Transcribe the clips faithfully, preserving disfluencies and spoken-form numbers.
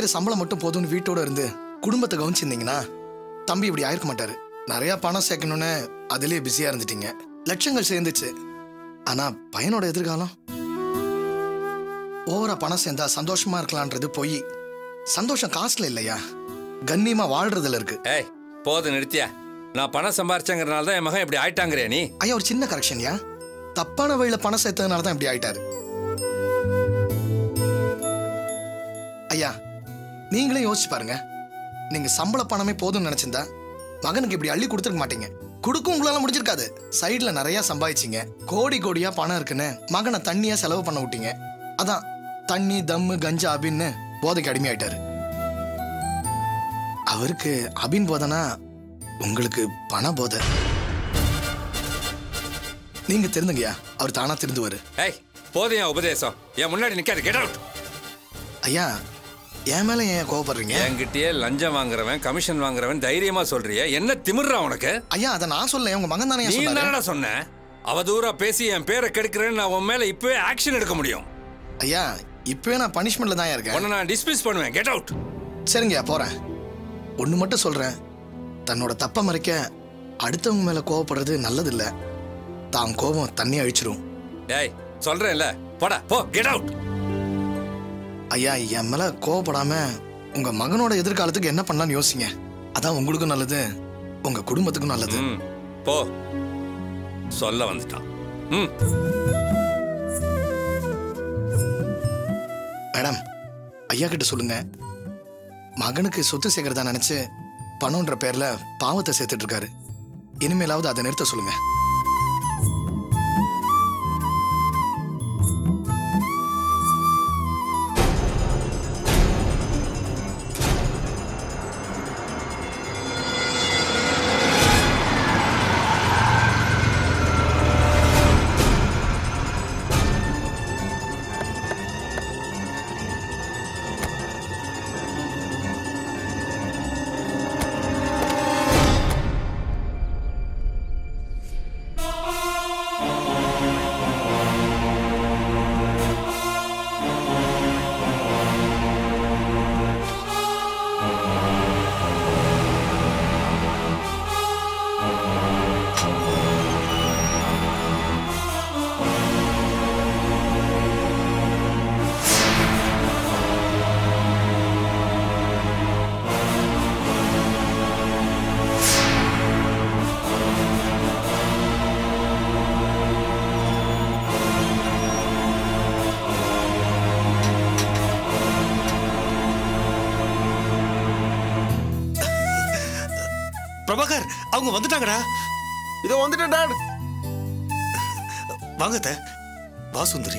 கிடைக்கிற சம்பளம் மட்டும் போதும்னு வீட்டோட இருந்து குடும்பத்தை கவனிச்சிருந்தீங்கன்னா தம்பி இப்படி ஆயிருக்க மாட்டாரு. நிறைய பணம் சேர்க்கணும்னு அதுலயே பிஸியா இருந்துட்டீங்க. லட்சங்கள் சேர்ந்துச்சு. ஆனா பையனோட எதிர்காலம் ஓவரா பணம் சேர்ந்தா சந்தோஷமா இருக்கலான்றது போய் சந்தோஷம் காசுல இல்லையா, கண்ணியமா வாழ்றதுல இருக்கு. ஏய் போது நிறுத்தியா. நான் பணம் சம்பாரிச்சங்கிறனால தான் என் மகன் இப்படி ஆயிட்டாங்கறியா நீ? ஐயா ஒரு சின்ன கரெக்ஷன்யா. தப்பான வழியில பணம் சேர்த்ததுனால தான் இப்படி ஆயிட்டாரு. ஐயா நீங்களே யோசிச்சு பாருங்க. நீங்க சம்பள பணமே போதும்னு நினைச்சிருந்தா மகனுக்கு இப்படி அள்ளி கொடுத்துருக்க மாட்டீங்க. கொடுக்கும் உங்களால முடிஞ்சிருக்காது. சைட்ல நிறைய சம்பாதிச்சிங்க. கோடி கோடியா பணம் இருக்குன்னு மகனை தண்ணியா செலவு பண்ண விட்டீங்க. அதான் தண்ணி தம்மு கஞ்சா அபின்னு போதைக்கு அடிமையாயிட்டாரு. அவருக்கு அபின் போதனா, உங்களுக்கு பண போதை. நீங்க தெரிந்துங்கய்யா, அவர் தானா திருந்துவாரு. ஏய் போதையா உபதேசம். என் முன்னாடி நிக்காது. Get out. ஐயா என் மேல ஏன் கோவப்படுறீங்க? என்கிட்டயே லஞ்சம் வாங்குறவன் கமிஷன் வாங்குறவன் தைரியமா சொல்றிய? என்ன திமிர்றா உனக்கு? ஐயா அதை நான் சொல்ல, உங்க மகன் தானே நீ சொன்னாரு. என்னடா சொன்ன? அவதூறா பேசி என் பேரை கெடுக்கிறேன்னு நான் உன் மேல இப்பவே ஆக்ஷன் எடுக்க முடியும். ஐயா இப்பவே நான் பனிஷ்மெண்ட்ல தான் இருக்கேன். உன்னை நான் டிஸ்மிஸ் பண்ணுவேன். Get out. சரிங்கய்யா போறேன். ஒண்ணு மட்டும் சொல்றேன், தன்னோட தப்ப மறைக்க அடுத்தவங்க மேல கோவப்படுறது நல்லதில்ல. தான் கோபம் தண்ணி அழிச்சிரும். ஏய் சொல்றேன்ல, போடா போ. Get out. ஐயா என் மேல கோவப்படாம உங்க மகனோட எதிர்காலத்துக்கு என்ன பண்ணலாம்னு யோசிங்க. அதான் உங்களுக்கும் நல்லது, உங்க குடும்பத்துக்கும் நல்லது. போ சொல்ல வந்துட்டான். மேடம் ஐயா கிட்ட சொல்லுங்க, மகனுக்கு சொத்து சேர்க்கறதா நினைச்சு பணம்ன்ற பேர்ல பாவத்தை சேர்த்துட்டு இருக்காரு. இனிமேலாவது அதை நிறுத்த சொல்லுங்க. பிரபாகர் அவங்க வந்துட்டாங்கடா. இதோ வந்துட்டேன் டாட். வாங்க அத்தை. வா சுந்தரி.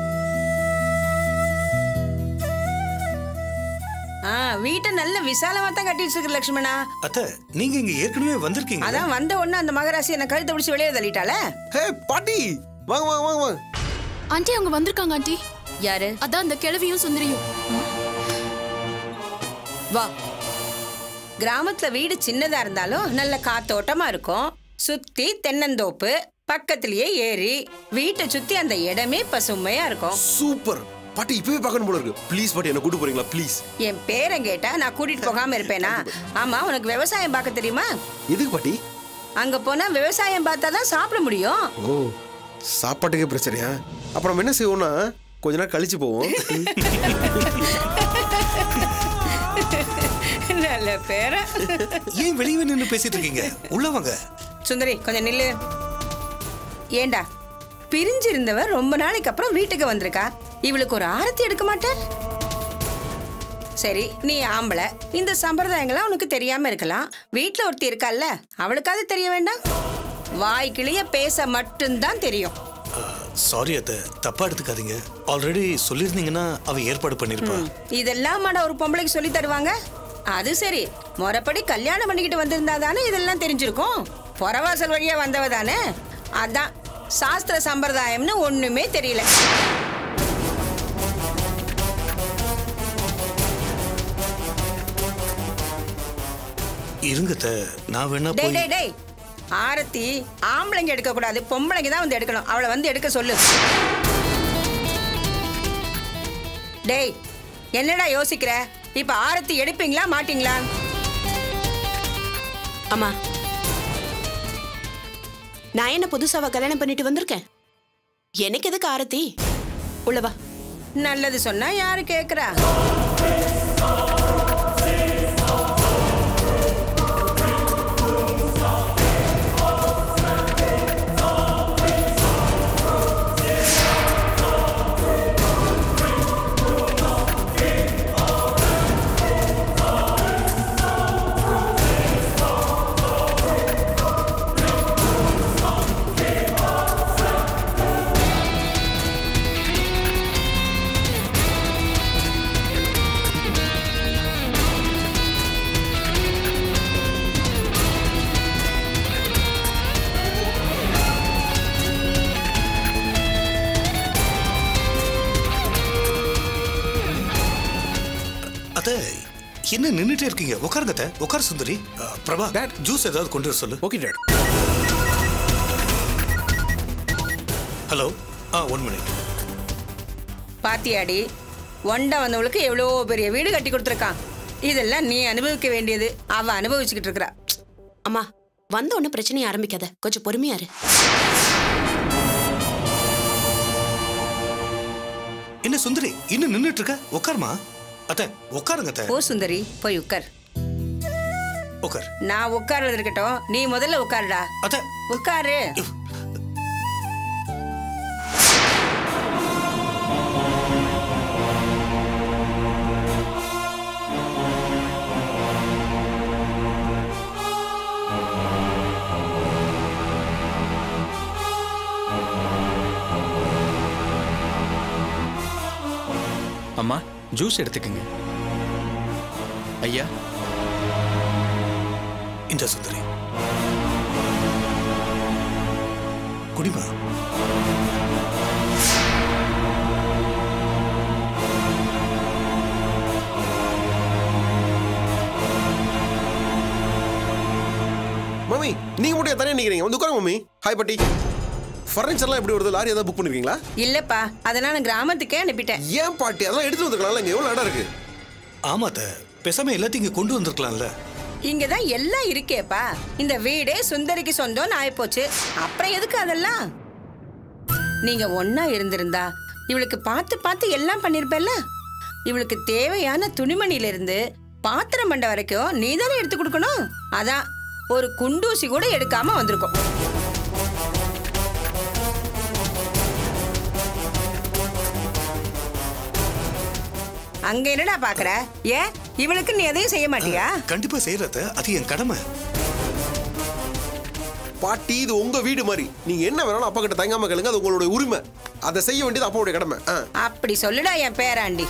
ஆ வீட்டை நல்ல விசாலமா தான் கட்டி வச்சிருக்க லட்சுமணா. அத்தை நீங்க இங்க ஏற்கனவே வந்திருக்கீங்க. அதான் வந்த உடனே அந்த மகராசி என்ன கழுத்தை பிடிச்சி வெளியே தள்ளிட்டாளே. ஹே பாட்டி வாங்க வாங்க வாங்க வாங்க. ஆண்டி அவங்க வந்திருக்காங்க ஆண்டி. யாரு? அதான் அந்த கிழவியும் சுந்தரியும். வா. கிராமத்துல வீடு சின்னதா இருந்தாலும் நல்ல காத்தோட்டமா இருக்கும். சுத்தி தென்னந்தோப்பு, பக்கத்திலேயே ஏரி, வீட்டை சுத்தி அந்த இடமே பசுமையா இருக்கும். சூப்பர் பாட்டி, இப்பவே பார்க்கணும் போல இருக்கு. ப்ளீஸ் பாட்டி என்ன கூட்டு போறீங்களா ப்ளீஸ்? என் பேரை கேட்டா நான் கூட்டிட்டு போகாம இருப்பேனா? ஆமா உனக்கு விவசாயம் பார்க்க தெரியுமா? எதுக்கு பாட்டி? அங்க போனா விவசாயம் பார்த்தா தான் சாப்பிட முடியும். ஓ சாப்பாட்டுக்கே பிரச்சனையா? அப்புறம் என்ன செய்வோம்னா கொஞ்ச நேரம் கழிச்சு போவோம். நல்ல பேர. ஏன் வெளியே நின்று பேசிட்டு இருக்கீங்க? உள்ள வாங்க. சுந்தரி கொஞ்சம் நில்லு. ஏண்டா பிரிஞ்சிருந்தவர் ரொம்ப நாளைக்கு அப்புறம் வீட்டுக்கு வந்திருக்கா, இவளுக்கு ஒரு ஆரத்தி எடுக்க மாட்டேன்? சரி நீ ஆம்பளை, இந்த சம்பிரதாயங்கள்லாம் உனக்கு தெரியாம இருக்கலாம். வீட்டுல ஒருத்தி இருக்கால்ல, அவளுக்காவது தெரிய வேண்டாம்? வாய் கிளிய பேச மட்டும்தான் தெரியும். சாரி அத்தை, தப்பா எடுத்துக்காதீங்க. ஆல்ரெடி சொல்லிருந்தீங்கன்னா அவ ஏற்பாடு பண்ணிருப்பா. இதெல்லாம் மாட ஒரு பொம்பளைக்கு சொல்லி தருவாங்க? அது சரி, முறைப்படி கல்யாணம் பண்ணிக்கிட்டு வந்திருந்தா தானே இதெல்லாம் தெரிஞ்சிருக்கும். புறவாசல் வழியா வந்தவ தானே, அதான் சாஸ்திர சம்பிரதாயம்னு ஒண்ணுமே தெரியல. இருங்க அத்தை, நான் வேணா டேய் போய். டேய் டேய், ஆரத்தி ஆம்பளைங்க எடுக்க கூடாது, பொம்பளைங்க தான் வந்து எடுக்கணும். அவளை வந்து எடுக்க சொல்லு. டேய் என்னடா யோசிக்கிற? இப்ப ஆரத்தி எடுப்பீங்களா மாட்டீங்களா? அம்மா, நான் என்ன புதுசாவா கல்யாணம் பண்ணிட்டு வந்திருக்கேன்? எனக்கு எதுக்கு ஆரத்தி? உள்ளவா. நல்லது சொன்னா யாரு கேக்குறா? அத்தை, என்ன நின்னுட்டே இருக்கீங்க? உட்காருங்க அத்தை. உட்கார் சுந்தரி. அஹ், பிரபா, ஜூஸ் ஏதாவது கொண்டு வர சொல்லு. Okay dad. ஹலோ. ஆ ஒன் மினிட். பாத்தியாடி, ஒண்டா வந்தவளுக்கு எவ்வளோ பெரிய வீடு கட்டி கொடுத்துருக்கான். இதெல்லாம் நீ அனுபவிக்க வேண்டியது. அவ அனுபவிச்சுக்கிட்டு இருக்கிறா. அம்மா, வந்த உடனே பிரச்சனையை ஆரம்பிக்காத, கொஞ்சம் பொறுமையா இரு. என்ன சுந்தரி இன்னும் நின்னுட்டு இருக்க? உட்காருமா. அத்தை உட்காருங்க அத்தை. ஓ சுந்தரி, போய் உட்கார். உட்கார். நான் உட்கார்றது இருக்கட்டும், நீ முதல்ல உட்காருடா. அத்தை உட்காரு. அம்மா, ஜூஸ் எடுத்துக்கங்க. ஐயா, இந்த சுந்தரி குடிமா. மம்மி, நீங்க மட்டும் தனியா நிக்கிறீங்க? வந்து உட்காருங்க மம்மி. ஹாய் பாட்டி. ஃபர்னிச்சர்லாம் எப்படி வருது? லாரி ஏதாவது புக் பண்ணிருக்கீங்களா? இல்லப்பா, அதனால நான் கிராமத்துக்கே அனுப்பிட்டேன். ஏன் பாட்டி, அதெல்லாம் எடுத்து வந்துருக்கலாம்ல, இங்க எவ்வளவு இடம் இருக்கு. ஆமா அத்தை, பேசாம எல்லாத்தையும் இங்க கொண்டு வந்திருக்கலாம்ல. இங்கதான் எல்லாம் இருக்கேப்பா. இந்த வீடே சுந்தரிக்கு சொந்தம்னு ஆயிப்போச்சு. அப்புறம் எதுக்கு அதெல்லாம்? நீங்க ஒன்னா இருந்திருந்தா இவளுக்கு பார்த்து பார்த்து எல்லாம் பண்ணிருப்பேல்ல. இவளுக்கு தேவையான துணிமணில இருந்து பாத்திரம் மண்டை வரைக்கும் நீ தானே எடுத்து கொடுக்கணும். அதான் ஒரு குண்டூசி கூட எடுக்காம வந்திருக்கோம். அங்க என்னடா பாக்குற? ஏன் இவளுக்கு நீ எதையும் செய்ய மாட்டியா? கண்டிப்பா செய்யறத, அது என் கடமை. பாட்டி, இது உங்க வீடு மாதிரி. நீங்க என்ன வேணாலும் அப்பா கிட்ட தயங்காம கேளுங்க, அது உங்களுடைய உரிமை. அதை செய்ய வேண்டியது அப்பாவுடைய கடமை. அப்படி சொல்லுடா என் பேராண்டி.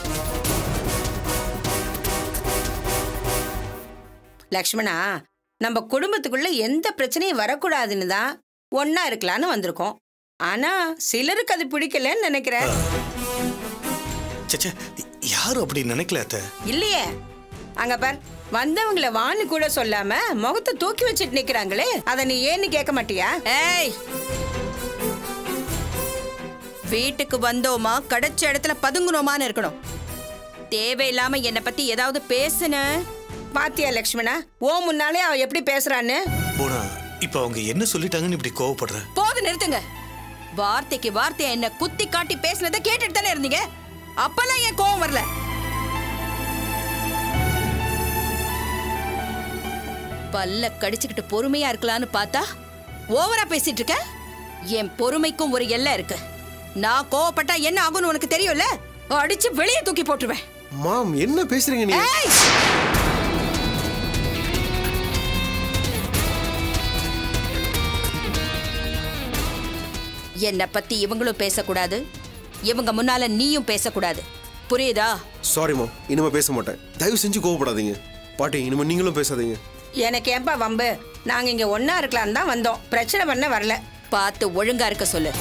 லக்ஷ்மணா, நம்ம குடும்பத்துக்குள்ள எந்த பிரச்சனையும் வரக்கூடாதுன்னு தான் ஒன்னா இருக்கலான்னு வந்திருக்கோம். ஆனா சிலருக்கு அது பிடிக்கலன்னு நினைக்கிறேன். சச்சே, யாரும் அப்படி நினைக்கல அத்தை. இல்லையே, அங்க பார், வந்தவங்கள வான்னு கூட சொல்லாம முகத்தை தூக்கி வச்சிட்டு நிக்கிறாங்களே, அத நீ ஏன்னு கேட்க மாட்டியா? ஏய், வீட்டுக்கு வந்தோமா கிடைச்ச இடத்துல பதுங்குனோமான்னு இருக்கணும். தேவையில்லாம என்னை பத்தி ஏதாவது பேசுன பாத்தியா லக்ஷ்மணா? ஓ முன்னாலே அவ எப்படி பேசுறான்னு. போனா இப்ப அவங்க என்ன சொல்லிட்டாங்கன்னு இப்படி கோவப்படுற? போது நிறுத்துங்க. வார்த்தைக்கு வார்த்தையை என்ன குத்தி காட்டி பேசுனதை கேட்டுட்டு தானே இருந்தீங்க. அப்பெல்லாம் என் கோவம் வரல. பல்ல கடிச்சுக்கிட்டு பொறுமையா இருக்கலான்னு பார்த்தா ஓவரா பேசிட்டு இருக்க. என் பொறுமைக்கும் ஒரு எல்லை இருக்கு. நான் கோவப்பட்டா என்ன ஆகும்னு உனக்கு தெரியும்ல. அடிச்சு வெளியே தூக்கி போட்டுருவேன். மாம், என்ன பேசுறீங்க நீங்க? என்னை பத்தி இவங்களும் பேசக்கூடாது, இவங்க முன்னால நீயும் பேசக்கூடாது. புரியுதா? சாரி மாம், இனிமே பேச மாட்டேன். தயவு செஞ்சு கோவப்படாதீங்க. பாட்டி, இனிமே நீங்களும் பேசாதீங்க. எனக்கு ஏன்பா வம்பு? நாங்க இங்க ஒன்னா இருக்கலாம்னு தான் வந்தோம். பிரச்சனை பண்ண வரல. பார்த்து ஒழுங்கா இருக்க சொல்லு.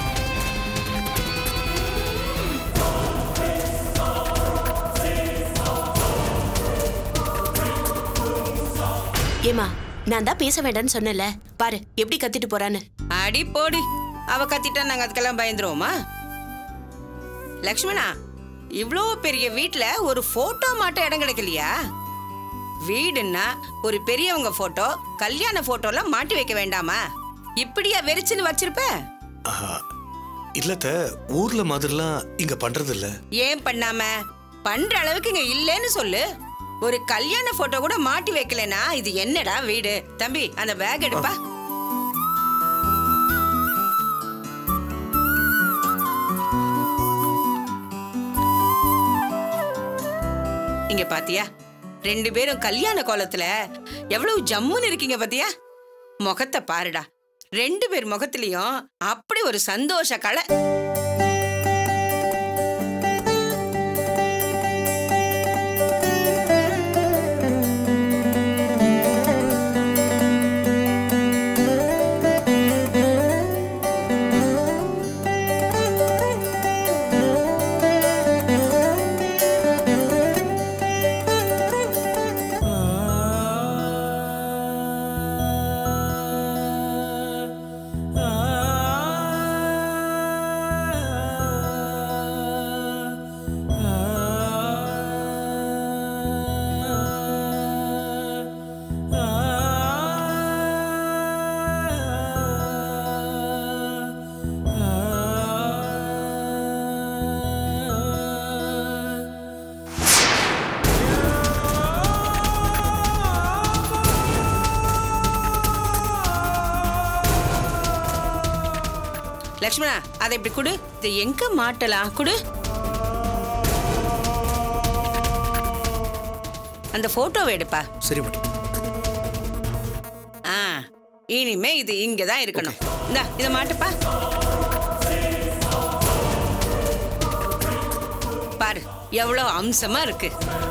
ஏமா, நான் தான் பேச வேண்டாம்னு சொன்னல, பாரு எப்படி கத்திட்டு போறான்னு. அடி போடி, அவ கத்திட்டா நாங்க அதுக்கெல்லாம் பயந்துருவோமா? லக்ஷ்மணா, இவ்ளோ பெரிய வீட்ல ஒரு போட்டோ மாட்ட இடம் கிடைக்கலையா? வீடுன்னா ஒரு பெரியவங்க போட்டோ, கல்யாண போட்டோலாம் மாட்டி வைக்க வேண்டாமா? இப்படியா வெறிச்சுன்னு வச்சிருப்ப? இல்லத்த, ஊர்ல மாதிரிலாம் இங்க பண்றது இல்ல. ஏன் பண்ணாம? பண்ற அளவுக்கு இங்க இல்லைன்னு சொல்லு. ஒரு கல்யாண போட்டோ கூட மாட்டி வைக்கலனா இது என்னடா வீடு? தம்பி, அந்த பேக் எடுப்பா. இங்க பாத்தியா, ரெண்டு பேரும் கல்யாண கோலத்துல எவ்வளவு ஜம்முன்னு இருக்கீங்க பாத்தியா? முகத்தை பாருடா, ரெண்டு பேர் முகத்திலையும் அப்படி ஒரு சந்தோஷ கலை. லட்சுமணா, அதை இப்படி குடு. இது எங்க மாட்டலாம்? குடு. அந்த போட்டோவை எடுப்பா. சரி பாட்டி. ஆ, இனிமே இது இங்கதான் இருக்கணும். இந்தா, இத மாட்டுப்பா. பாரு, எவ்வளவு அம்சமா இருக்கு.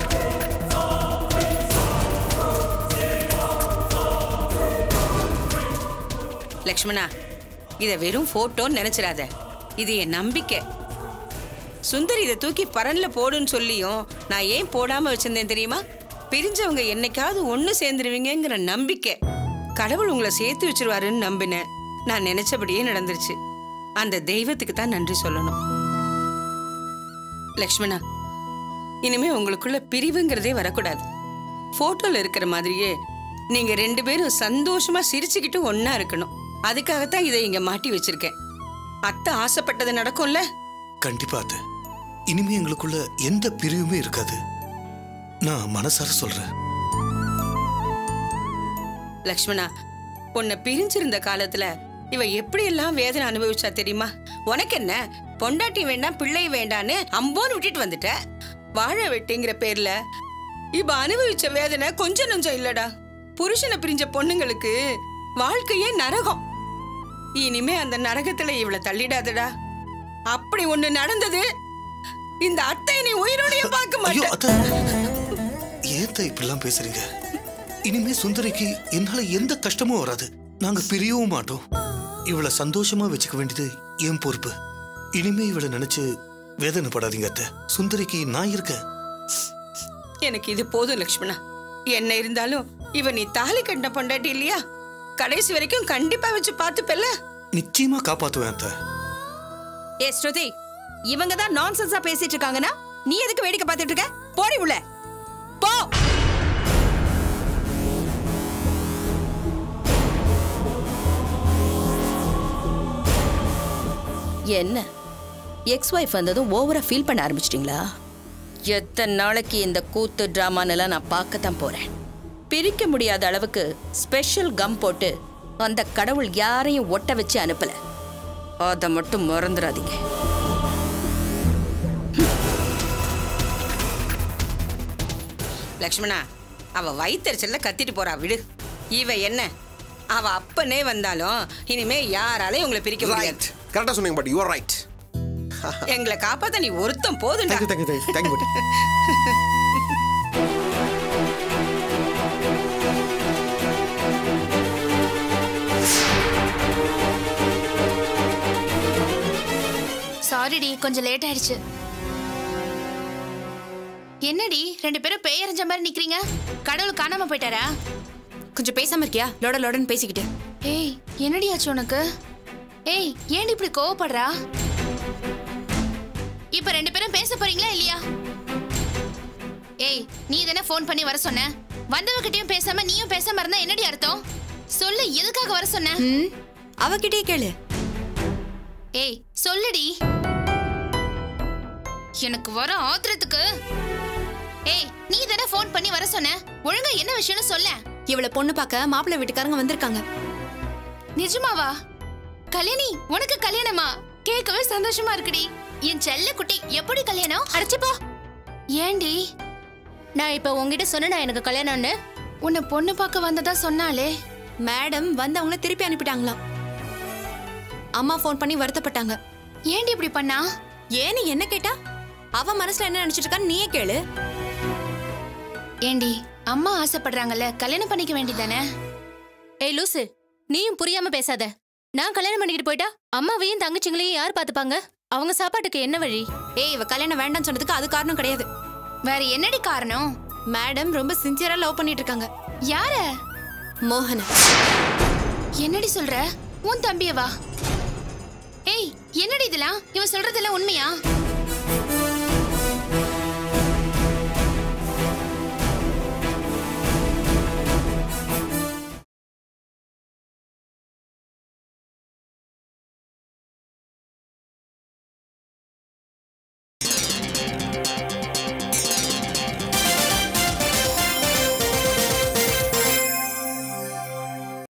லட்சுமணா, இத வெறும் போட்டோன்னு நினைச்சிடாத. இது என் நம்பிக்கை. சுந்தரி இதை தூக்கி பரன்ல போடுன்னு சொல்லியும் நான் ஏன் போடாம வச்சிருந்தேன் தெரியுமா? பிரிஞ்சவங்க என்னைக்காவது ஒண்ணு சேர்ந்துருவீங்கிற நம்பிக்கை. கடவுள் உங்களை சேர்த்து வச்சிருவாருன்னு நம்பினேன். நான் நினைச்சபடியே நடந்துருச்சு. அந்த தெய்வத்துக்கு தான் நன்றி சொல்லணும். லக்ஷ்மணா, இனிமே உங்களுக்குள்ள பிரிவுங்கிறதே வரக்கூடாது. போட்டோல இருக்கிற மாதிரியே நீங்க ரெண்டு பேரும் சந்தோஷமா சிரிச்சுக்கிட்டு ஒன்னா இருக்கணும். அதுக்காகத்தான் இதை இங்க மாட்டி வச்சிருக்கேன். அத்தை ஆசைப்பட்டது நடக்கும்ல? கண்டிப்பா அத்தை. இனிமே எங்களுக்குள்ள எந்த பிரிவுமே இருக்காது. நான் மனசார சொல்றேன். லக்ஷ்மணா, உன்னை பிரிஞ்சிருந்த காலத்துல இவ எப்படி எல்லாம் வேதனை அனுபவிச்சா தெரியுமா? உனக்கு என்ன, பொண்டாட்டி வேண்டாம் பிள்ளை வேண்டான்னு அம்போன்னு விட்டுட்டு வந்துட்ட. வாழ வெட்டிங்கிற பேர்ல இப்ப அனுபவிச்ச வேதனை கொஞ்சம் நஞ்சம் இல்லடா. புருஷனை பிரிஞ்ச பொண்ணுங்களுக்கு வாழ்க்கையே நரகம். இனிமே அந்த நரகத்துல இவளை தள்ளிடாதடா. அப்படி ஒண்ணு நடந்தது, இந்த அத்தை நீ உயிரோடைய பார்க்க மாட்டேன். ஏத்த இப்படிலாம் பேசுறீங்க? இனிமே சுந்தரிக்கு என்னால எந்த கஷ்டமும் வராது. நாங்க பிரியவும் மாட்டோம். இவளை சந்தோஷமா வச்சுக்க வேண்டியது என் பொறுப்பு. இனிமே இவளை நினைச்சு வேதனைப்படாதீங்க அத்தை. சுந்தரிக்கு நான் இருக்கேன். எனக்கு இது போதும் லக்ஷ்மணா. என்ன இருந்தாலும் இவ நீ தாலி கட்ட பொண்டாட்டி இல்லையா? கடைசி வரைக்கும் கண்டிப்பா வச்சு பாத்துப்பல்ல? நிச்சயமா காப்பாத்துவேன் அத்தை. ஏ ஸ்ருதி, இவங்க தான் நான்சென்ஸா பேசிட்டு இருக்காங்கன்னா நீ எதுக்கு வேடிக்கை பார்த்துட்டு இருக்க? போடி உள்ள போ. என்ன எக்ஸ் ஒய்ஃப் வந்ததும் ஓவரா ஃபீல் பண்ண ஆரம்பிச்சிட்டீங்களா? எத்தனை நாளைக்கு இந்த கூத்து டிராமானெல்லாம் நான் பார்க்கத்தான் போறேன். பிரிக்க முடியாத அளவுக்கு ஸ்பெஷல் கம் போட்டு அந்த கடவுள் யாரையும் ஒட்ட வச்சு அனுப்பல. அதை மட்டும் மறந்துடாதீங்க. லக்ஷ்மணா, அவ வயிற்றுச்சல்ல கத்திட்டு போறா, விடு. இவ என்ன, அவ அப்பனே வந்தாலும் இனிமே யாராலையும் உங்களை பிரிக்க முடியாது. கரெக்டா சொன்னீங்க பாட்டி. You are right. எங்களை காப்பாத்த நீ ஒருத்தம் போதும்டா. Thank you thank you thank you பாட்டி. சாரிடி, கொஞ்சம் லேட் ஆயிடுச்சு. என்னடி ரெண்டு பேரும் பேயறிஞ்ச மாதிரி நிக்கிறீங்க? கடவுள் காணாம போயிட்டாரா? கொஞ்சம் பேசாம இருக்கியா? லோட லோடன்னு பேசிக்கிட்டு. ஏய், என்னடி ஆச்சு உனக்கு? ஏய், ஏன் இப்படி கோவப்படுறா? இப்ப ரெண்டு பேரும் பேச போறீங்களா இல்லையா? ஏய், நீ தானே ஃபோன் பண்ணி வர சொன்ன. வந்தவகிட்டயும் பேசாம நீயும் பேசாம இருந்தா என்னடி அர்த்தம்? சொல்லு, எதுக்காக வர சொன்ன? அவகிட்டே கேளு. ஏய், சொல்லுடி. எனக்கு வர ஆத்திரத்துக்கு. ஏய், நீ தானே ஃபோன் பண்ணி வர சொன்ன. ஒழுங்கா என்ன விஷயம்னு சொல்ல. இவள பொண்ணு பார்க்க மாப்பிள்ளை வீட்டுக்காரங்க வந்திருக்காங்க. நிஜமாவா? கல்யாணி, உனக்கு கல்யாணமா? கேட்கவே சந்தோஷமா இருக்குடி. என் செல்ல குட்டி, எப்படி கல்யாணம்? அடைச்சுப்போ. ஏண்டி? நான் இப்ப உங்ககிட்ட சொன்னா எனக்கு கல்யாணம்னு? உன்னை பொண்ணு பார்க்க வந்ததா சொன்னாலே. மேடம் வந்து அவங்கள திருப்பி அனுப்பிட்டாங்களாம். அம்மா ஃபோன் பண்ணி வருத்தப்பட்டாங்க. ஏண்டி இப்படி பண்ணா? ஏன்னு என்ன கேட்டா? அவ மனசுல என்ன நினைச்சிட்டு இருக்கான்னு நீயே கேளு. ஏண்டி, அம்மா ஆசைப்படுறாங்கல்ல, கல்யாணம் பண்ணிக்க வேண்டியதானே? ஏய் லூசு, நீயும் புரியாம பேசாத. நான் கல்யாணம் பண்ணிக்கிட்டு போயிட்டா அம்மாவையும் தங்கச்சிங்களையும் யார் பாத்துப்பாங்க? அவங்க சாப்பாட்டுக்கு என்ன வழி? ஏய், இவ கல்யாணம் வேண்டாம்னு சொன்னதுக்கு அது காரணம் கிடையாது. வேற என்னடி காரணம்? மேடம் ரொம்ப சின்சியரா லவ் பண்ணிட்டு இருக்காங்க. யார? மோகன. என்னடி சொல்ற? உன் தம்பியவா? ஏய், என்னடி இதெல்லாம்? இவன் சொல்றதெல்லாம் உண்மையா?